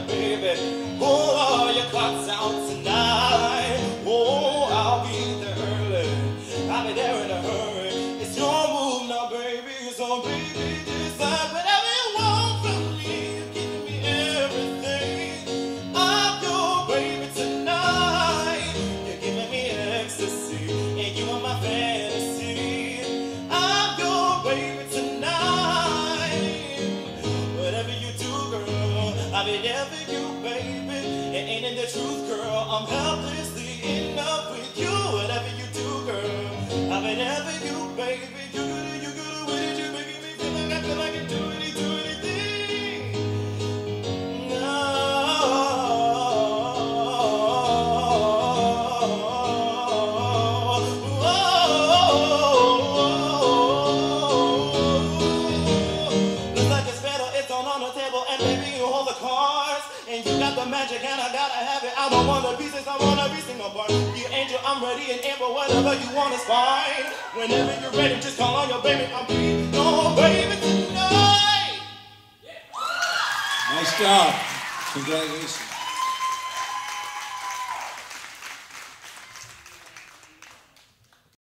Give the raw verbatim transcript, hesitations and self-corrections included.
baby. Pull all your clocks out tonight. Oh, I'll be there early. I'll be there in a hurry. It's your move now, baby. So baby, decide whatever you want from me. You're giving me everything. I'm your baby tonight. You're giving me ecstasy, and you are my fantasy. I'm your baby tonight. Whatever you do, girl, I'll be there for you, baby. It ain't in the truth, girl. I'm helplessly in love with you. Whatever you do, girl, I'll be there for you, baby. You good, you good with it. You're making me feel like I feel like I can do any, do anything. No. Looks like it's better. It's on on the table, and baby, you hold the cards. And you got the magic, and I gotta have it. I don't want the pieces, I want every single part. You angel, I'm ready and able. Whatever you want is fine. Whenever you're ready, just call on your baby. I'm being your baby tonight. Nice job. Congratulations.